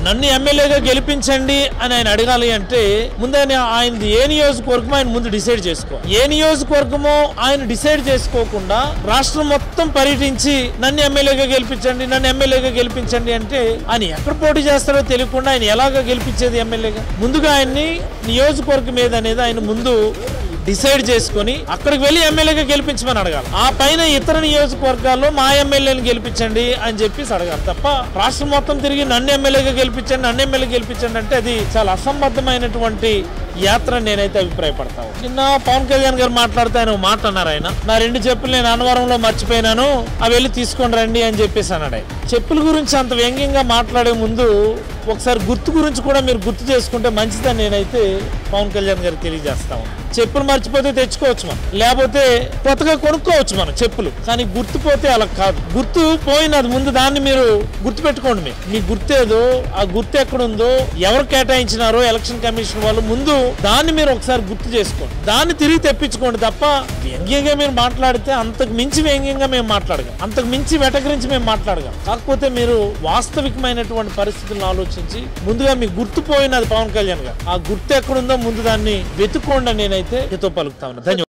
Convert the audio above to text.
నన్ను ఎమ్మెల్యేగా గెలిపించండి అని ఆయన అడగాలి అంటే ముందు ఆయన ఏ నియోజకవర్గమో ఆయన ముందు డిసైడ్ చేసుకో. ఏ నియోజకవర్గమో ఆయన డిసైడ్ చేసుకోకుండా రాష్ట్రం మొత్తం పర్యటించి నన్ను ఎమ్మెల్యేగా గెలిపించండి, నన్ను ఎమ్మెల్యేగా గెలిపించండి అంటే ఆయన ఎక్కడ పోటీ చేస్తారో తెలియకుండా ఆయన ఎలాగా గెలిపించేది ఎమ్మెల్యేగా? ముందుగా ఆయన్ని నియోజకవర్గం మీద అనేది ఆయన ముందు డిసైడ్ చేసుకుని అక్కడికి వెళ్ళి ఎమ్మెల్యేగా గెలిపించమని అడగాలి. ఆ పైన ఇతర నియోజకవర్గాల్లో మా ఎమ్మెల్యేని గెలిపించండి అని చెప్పేసి అడగాలి తప్ప రాష్ట్రం మొత్తం తిరిగి నన్ను ఎమ్మెల్యేగా గెలిపించండి, నన్ను ఎమ్మెల్యే గెలిపించండి అంటే అది చాలా అసంబద్ధమైనటువంటి యాత్ర నేనైతే అభిప్రాయపడతాను. నిన్న పవన్ కళ్యాణ్ గారు మాట్లాడితే ఆయన మాట అన్నారు, ఆయన నా 2 చెప్పులు నేను అన్నవరంలో మర్చిపోయినాను, అవి వెళ్ళి తీసుకొని రండి అని చెప్పేసి అన్నాడు. చెప్పుల గురించి అంత వ్యంగ్యంగా మాట్లాడే ముందు ఒకసారి గుర్తు గురించి కూడా మీరు గుర్తు చేసుకుంటే మంచిదని నేనైతే పవన్ కళ్యాణ్ గారికి తెలియజేస్తాను. చెప్పులు మర్చిపోతే తెచ్చుకోవచ్చు మనం, లేకపోతే కొత్తగా కొనుక్కోవచ్చు మనం చెప్పులు, కానీ గుర్తు పోతే అలా కాదు. గుర్తు పోయినది ముందు దాన్ని మీరు గుర్తు పెట్టుకోండి. మీ గుర్తేదో ఆ గుర్తు ఎక్కడుందో ఎవరు కేటాయించినారో ఎలక్షన్ కమిషన్ వాళ్ళు ముందు దాన్ని మీరు ఒకసారి గుర్తు చేసుకోండి, దాన్ని తిరిగి తెప్పించుకోండి తప్ప వ్యంగ్యంగా మీరు మాట్లాడితే అంతకు మించి వ్యంగ్యంగా మేము మాట్లాడగలం, అంతకు మించి వెటకరించి మేము మాట్లాడగలం. కాకపోతే మీరు వాస్తవికమైనటువంటి పరిస్థితులను ఆలోచించి ముందుగా మీ గుర్తు పోయినది పవన్ కళ్యాణ్ గారు, ఆ గుర్తు ఎక్కడుందో ముందు దాన్ని వెతుక్కోండి నేనైతే హితో పలుకుతా ఉన్నా. ధన్యవాదాలు.